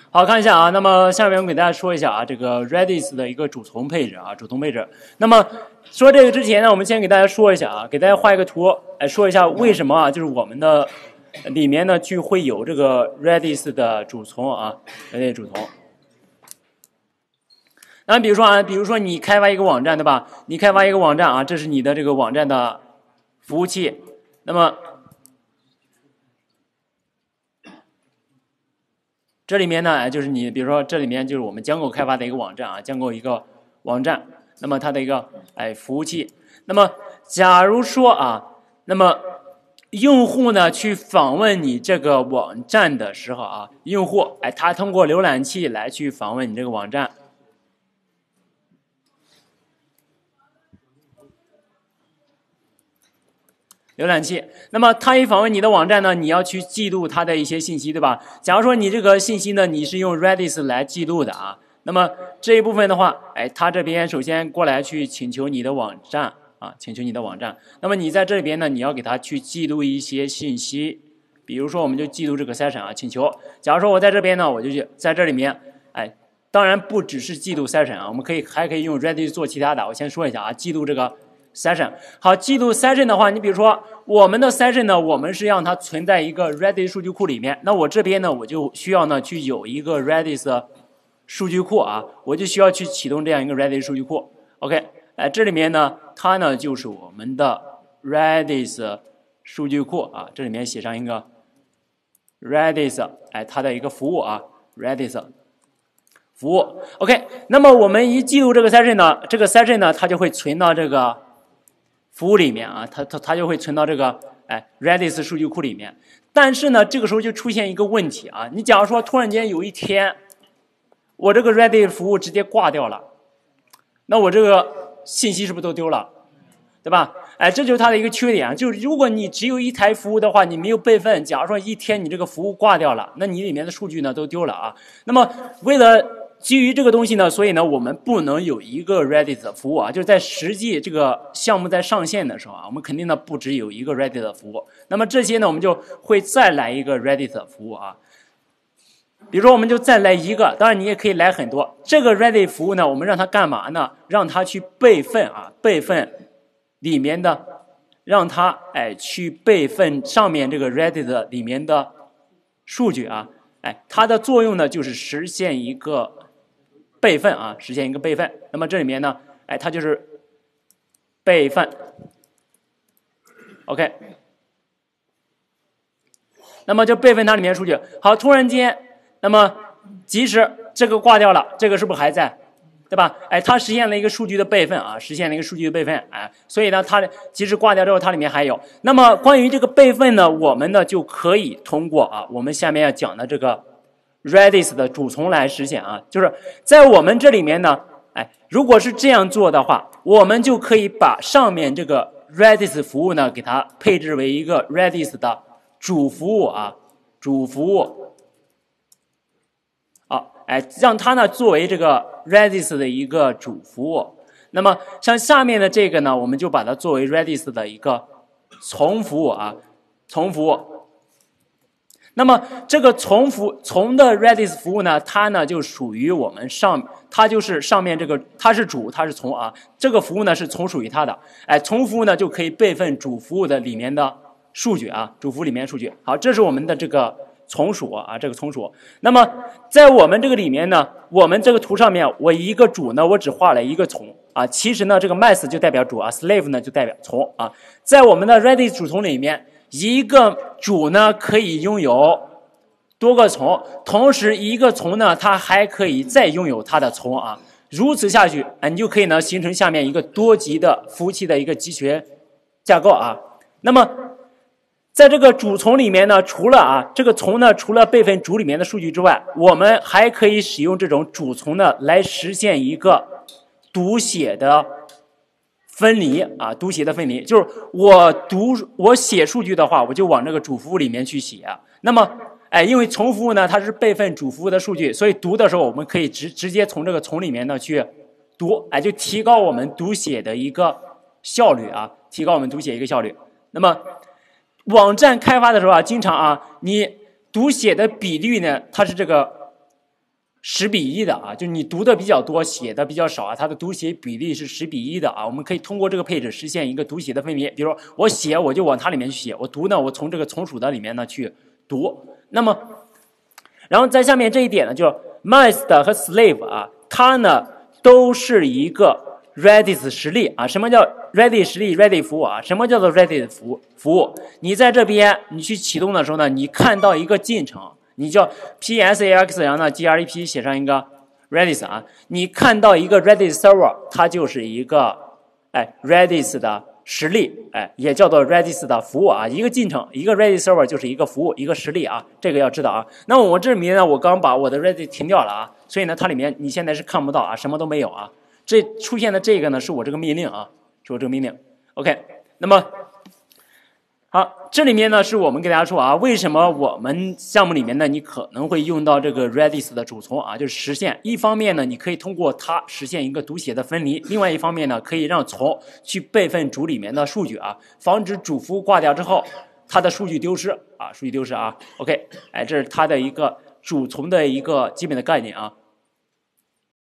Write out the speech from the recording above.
好，看一下啊，那么下面我给大家说一下啊，这个 Redis 的一个主从配置啊，主从配置。那么说这个之前呢，我们先给大家说一下啊，给大家画一个图，说一下为什么啊，就是我们的里面呢就会有这个 Redis 的主从啊，Redis 主从。那比如说你开发一个网站，对吧？你开发一个网站啊，这是你的这个网站的服务器，那么这里面呢，就是你，比如说这里面就是我们Django开发的一个网站啊，Django一个网站，那么它的一个服务器。那么假如说啊，那么用户呢去访问你这个网站的时候啊，用户他通过浏览器来去访问你这个网站。浏览器，那么他一访问你的网站呢，你要去记录他的一些信息，对吧？假如说你这个信息呢，你是用 Redis 来记录的啊，那么这一部分的话，他这边首先过来去请求你的网站啊，请求你的网站。那么你在这边呢，你要给他去记录一些信息，比如说我们就记录这个 session 啊，请求。假如说我在这边呢，我就去在这里面，当然不只是记录 session 啊，我们还可以用 Redis 做其他的。我先说一下啊，记录这个。session 好，记录 session 的话，你比如说我们的 session 呢，我们是让它存在一个 Redis 数据库里面。那我这边呢，我就需要呢去有一个 Redis 数据库啊，我就需要去启动这样一个 Redis 数据库。OK， 这里面呢，它呢就是我们的 Redis 数据库啊，这里面写上一个 Redis， 它的一个服务啊 ，Redis 服务。OK， 那么我们一记录这个 session 呢，这个 session 呢，它就会存到这个服务里面啊，它就会存到这个Redis 数据库里面。但是呢，这个时候就出现一个问题啊，你假如说突然间有一天，我这个 Redis 服务直接挂掉了，那我这个信息是不是都丢了？对吧？这就是它的一个缺点啊，就是如果你只有一台服务的话，你没有备份，假如说一天你这个服务挂掉了，那你里面的数据呢都丢了啊。那么为了基于这个东西呢，所以呢，我们不能有一个 Redis 的服务啊，就是在实际这个项目在上线的时候啊，我们肯定呢不只有一个 Redis 的服务。那么这些呢，我们就会再来一个 Redis 的服务啊。比如说，我们就再来一个，当然你也可以来很多。这个 Redis 服务呢，我们让它干嘛呢？让它去备份啊，备份里面的，让它去备份上面这个 Redis 里面的数据啊。它的作用呢就是实现一个备份啊，实现一个备份。那么这里面呢，它就是备份 ，OK。那么就备份它里面数据。好，突然间，那么即使这个挂掉了，这个是不是还在？对吧？它实现了一个数据的备份啊，实现了一个数据的备份，所以呢，它即使挂掉之后，它里面还有。那么关于这个备份呢，我们呢就可以通过啊，我们下面要讲的这个 Redis 的主从来实现啊，就是在我们这里面呢，如果是这样做的话，我们就可以把上面这个 Redis 服务呢，给它配置为一个 Redis 的主服务啊，主服务。让它呢作为这个 Redis 的一个主服务。那么像下面的这个呢，我们就把它作为 Redis 的一个从服务啊，从服务。那么这个从的 Redis 服务呢，它呢就属于我们它就是上面这个，它是主，它是从啊，这个服务呢是从属于它的。从服务呢就可以备份主服务的里面的数据啊，主服务里面数据。好，这是我们的这个从属啊，这个从属。那么在我们这个里面呢，我们这个图上面，我一个主呢，我只画了一个从啊。其实呢，这个 mass 就代表主啊 ，slave 呢就代表从啊。在我们的 Redis 主从里面，一个主呢可以拥有多个从，同时一个从呢，它还可以再拥有它的从啊。如此下去，你就可以呢形成下面一个多级的服务器的一个集群架构啊。那么在这个主从里面呢，除了这个从呢，除了备份主里面的数据之外，我们还可以使用这种主从呢来实现一个读写的分离啊，读写的分离，就是我写数据的话，我就往这个主服务里面去写。那么，因为从服务呢，它是备份主服务的数据，所以读的时候我们可以直接从这个从里面呢去读，就提高我们读写的一个效率啊，提高我们读写一个效率。那么网站开发的时候啊，经常你读写的比率呢，它是这个 10:1的啊，就是你读的比较多，写的比较少啊，它的读写比例是10:1的啊。我们可以通过这个配置实现一个读写的分别。比如说我写我就往它里面去写，我读呢我从这个从属的里面呢去读。那么，然后在下面这一点呢，就是 master 和 slave 啊，它呢都是一个 Redis 实例啊。什么叫 Redis 实例 Redis 服务啊？什么叫做 Redis 服务？你在这边你去启动的时候呢，你看到一个进程。你叫 PSAX， 然后呢 grep 写上一个 Redis 啊，你看到一个 Redis server， 它就是一个Redis 的实例，也叫做 Redis 的服务啊，一个进程，一个 Redis server 就是一个服务，一个实例啊，这个要知道啊。那我这里面呢，我刚把我的 Redis 停掉了啊，所以呢，它里面你现在是看不到啊，什么都没有啊。这出现的这个呢，是我这个命令啊，是我这个命令。OK， 那么。好，这里面呢是我们给大家说啊，为什么我们项目里面呢，你可能会用到这个 Redis 的主从啊，就是实现。一方面呢，你可以通过它实现一个读写的分离；另外一方面呢，可以让从去备份主里面的数据啊，防止主服务挂掉之后，它的数据丢失啊，数据丢失啊。OK， 这是它的一个主从的一个基本的概念啊。